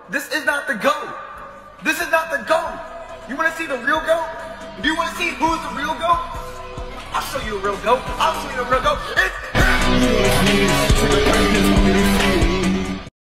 This is not the GOAT. This is not the GOAT. You want to see the real GOAT? Do you want to see who's the real GOAT? I'll show you a real GOAT.